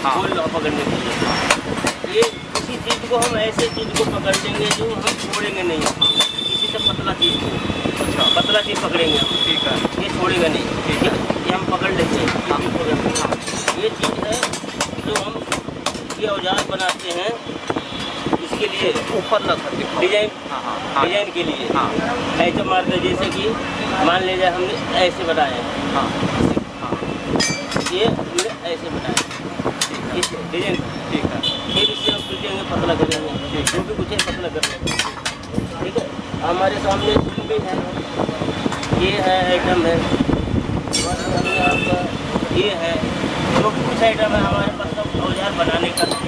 गोल पकड़ने के लिए। ये इसी चीज़ को हम ऐसे चीज़ को पकड़ लेंगे जो हम छोड़ेंगे नहीं, इसी से पतला चीज़ को, अच्छा पतला चीज़ पकड़ेंगे हम, ठीक है, ये छोड़ेगा नहीं, ठीक है, ये हम पकड़ लेते हैं। ये चीज़ है जो हम ये औजार बनाते हैं इसके लिए, ऊपर डिजाइन, डिजाइन के लिए ऐसे मारते, जैसे कि मान लीजिए हमने ऐसे बनाए, ये हमने ऐसे बनाए इस डिजाइन, ठीक है, फिर इससे हम पीटेंगे, पतला करेंगे, जो भी कुछ है पतला कर लेंगे, ठीक है। हमारे सामने भी है, ये है आइटम है हमारे सामने, आपका ये है, जो कुछ आइटम है हमारे पास सब औजार बनाने का